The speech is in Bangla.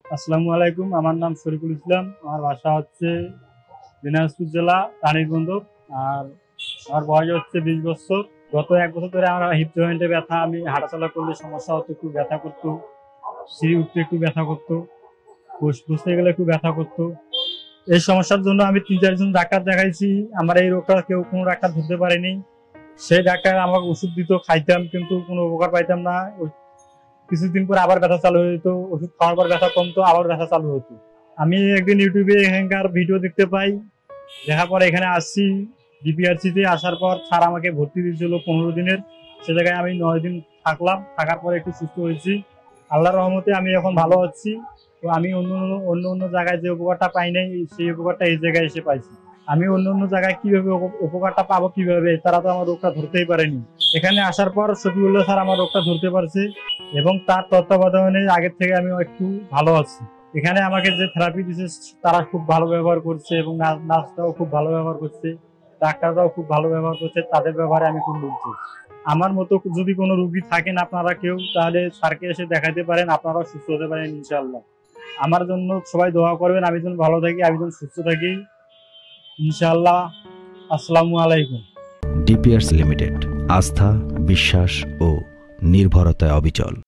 আসসালামু আলাইকুম। আমার নাম শরীফুল ইসলাম। আমার বাসা হচ্ছে দিনাজপুর জেলা রানীরগঞ্জ। আর আমার বয়স হচ্ছে 20 বছর। গত 1 বছর ধরে আমার হিপ জয়েন্টে ব্যথা। আমি হাঁটাচলা করলে সমস্যা হতো, একটু ব্যথা করতো। সিঁড়ি উঠতে একটু ব্যথা করতো, বসতে গেলে একটু ব্যথা করতো। এই সমস্যার জন্য আমি 3-4 জন ডাক্তার দেখাইছি। আমার এই রোগটা কেউ কোনো ডাক্তার ধরতে পারেনি। সেই ডাক্তার আমাকে ওষুধ দিত, খাইতাম, কিন্তু কোনো উপকার পাইতাম না। কিছুদিন পর আবার ব্যথা চালু হয়ে যেত, ওষুধ খাওয়ার পর ব্যথা কমতো, আবার ব্যথা চালু হতো। আমি একদিন ইউটিউবে এখানকার ভিডিও দেখতে পাই, দেখার পর এখানে আসছি। ডিপিআরসি তে আসার পর স্যার আমাকে ভর্তি দিয়েছিল 15 দিনের। সে জায়গায় আমি 9 দিন থাকলাম, থাকার পর একটু সুস্থ হয়েছি। আল্লাহর রহমতে আমি এখন ভালো আছি। তো আমি অন্য অন্য অন্য জায়গায় যে উপকারটা পাই নাই, সেই উপকারটা এই জায়গায় এসে পাইছি। আমি অন্য অন্য জায়গায় কিভাবে উপকারটা পাবো, কিভাবে, তারা তো আমার রোগটা ধরতেই পারেনি। এখানে আসার পর শফিউল্লাহ স্যার আমার রোগটা ধরতে পারছে, এবং তার তত্ত্বাবধানে আগের থেকে আমি একটু ভালো আছি। এখানে আমাকে যে থেরাপি দিচ্ছে, তারা খুব ভালো ব্যবহার করছে, এবং নার্সরাও খুব ভালো ব্যবহার করছে, ডাক্তাররাও খুব ভালো ব্যবহার করছে। তাদের ব্যবহারে আমি খুব মুগ্ধ। আমার মতো যদি কোনো রুগী থাকেন আপনারা কেউ, তাহলে স্যারকে এসে দেখাতে পারেন, আপনারাও সুস্থ হতে পারেন ইনশাআল্লাহ। আমার জন্য সবাই দোয়া করবেন, আমি যেন ভালো থাকি, আমি যেন সুস্থ থাকি ইনশাআল্লাহ। আসসালামু আলাইকুম। ডিপিআরস লিমিটেড, আস্থা, বিশ্বাস ও নির্ভরতায় অবিচল।